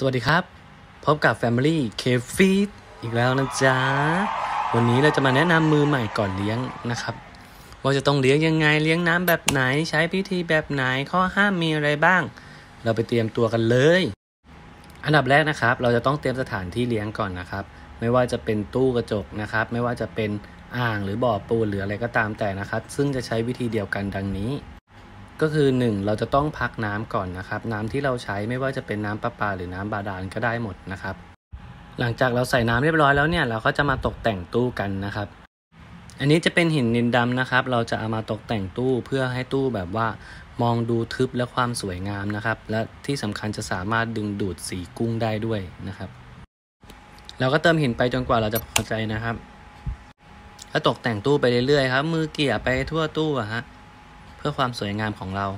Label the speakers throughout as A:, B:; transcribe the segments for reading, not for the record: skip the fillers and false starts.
A: สวัสดีครับพบกับ Family K Feed อีกแล้วนะจ๊ะวันนี้เราจะมาแนะนำมือใหม่ก่อนเลี้ยงนะครับว่าจะต้องเลี้ยงยังไงเลี้ยงน้ำแบบไหนใช้พิธีแบบไหนข้อห้ามมีอะไรบ้างเราไปเตรียมตัวกันเลยอันดับแรกนะครับเราจะต้องเตรียมสถานที่เลี้ยงก่อนนะครับไม่ว่าจะเป็นตู้กระจกนะครับไม่ว่าจะเป็นอ่างหรือบ่อปูนหรืออะไรก็ตามแต่นะครับซึ่งจะใช้วิธีเดียวกันดังนี้ก็คือ1เราจะต้องพักน้ำก่อนนะครับน้ำที่เราใช้ไม่ว่าจะเป็นน้ำประปาหรือน้ำบาดาลก็ได้หมดนะครับหลังจากเราใส่น้ำเรียบร้อยแล้วเนี่ยเราก็จะมาตกแต่งตู้กันนะครับอันนี้จะเป็นหินนิลดำนะครับเราจะเอามาตกแต่งตู้เพื่อให้ตู้แบบว่ามองดูทึบและความสวยงามนะครับและที่สำคัญจะสามารถดึงดูดสีกุ้งได้ด้วยนะครับเราก็เติมหินไปจนกว่าเราจะพอใจนะครับแล้วตกแต่งตู้ไปเรื่อยๆครับมือเกี่ยไปทั่วตู้ฮะเพื่อความสวยงามของเรา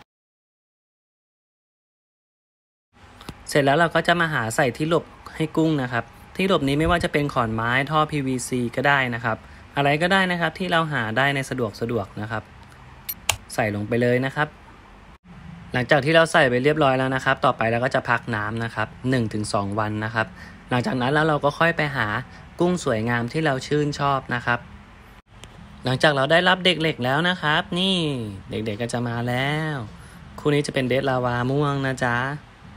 A: เสร็จแล้วเราก็จะมาหาใส่ที่หลบให้กุ้งนะครับที่หลบนี้ไม่ว่าจะเป็นขอนไม้ท่อ PVC ก็ได้นะครับอะไรก็ได้นะครับที่เราหาได้ในสะดวกนะครับใส่ลงไปเลยนะครับหลังจากที่เราใส่ไปเรียบร้อยแล้วนะครับต่อไปเราก็จะพักน้ำนะครับ 1-2 วันนะครับหลังจากนั้นแล้วเราก็ค่อยไปหากุ้งสวยงามที่เราชื่นชอบนะครับหลังจากเราได้รับเด็กเหล็กแล้วนะครับนี่เด็กๆก็จะมาแล้วคู่นี้จะเป็นเดดลาวาม่วงนะจ๊ะ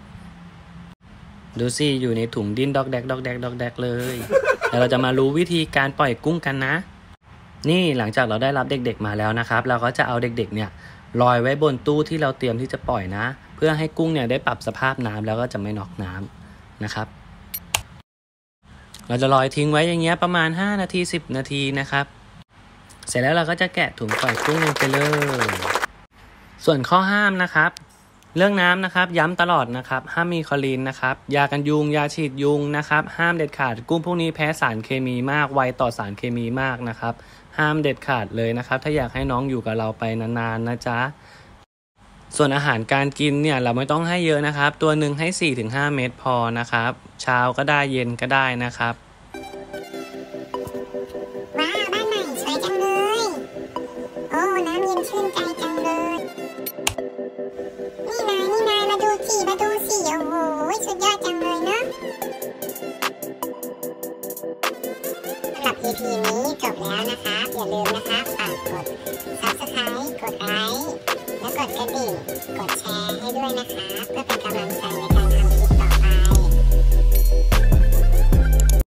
A: ดูสิอยู่ในถุงดินดอกแดกเลยแล้วเราจะมารู้วิธีการปล่อยกุ้งกันนะนี่หลังจากเราได้รับเด็กๆมาแล้วนะครับเราก็จะเอาเด็กๆเนี่ยลอยไว้บนตู้ที่เราเตรียมที่จะปล่อยนะเพื่อให้กุ้งเนี่ยได้ปรับสภาพน้ำแล้วก็จะไม่น็อกน้ำนะครับเราจะลอยทิ้งไว้อย่างเงี้ยประมาณ5 นาที 10 นาทีนะครับเสร็จแล้วเราก็จะแกะถุงปล่อยกุ้งลงไปเลยส่วนข้อห้ามนะครับเรื่องน้ำนะครับย้ำตลอดนะครับห้ามมีคลอรีนนะครับยากันยุงยาฉีดยุงนะครับห้ามเด็ดขาดกุ้งพวกนี้แพ้สารเคมีมากไวต่อสารเคมีมากนะครับห้ามเด็ดขาดเลยนะครับถ้าอยากให้น้องอยู่กับเราไปนานๆนะจ๊ะส่วนอาหารการกินเนี่ยเราไม่ต้องให้เยอะนะครับตัวหนึ่งให้ 4-5 เม็ดพอนะครับเช้าก็ได้เย็นก็ได้นะครับ
B: ว้าวบ้านใหม่สวยจังเลยโอ้น้ำเย็นชื่นใจจังเลยนี่นายมาดูสิโอ้โหสุดยอดจังเลยเนาะสำหรับ EP นี้จบแล้วนะครับอย่าลืมนะครับฝากกด Subscribe กดไลค์และกดกระดิ่งกดแชร์ให้ด้วยนะครับเพื่อเป็นกำลังใจในการ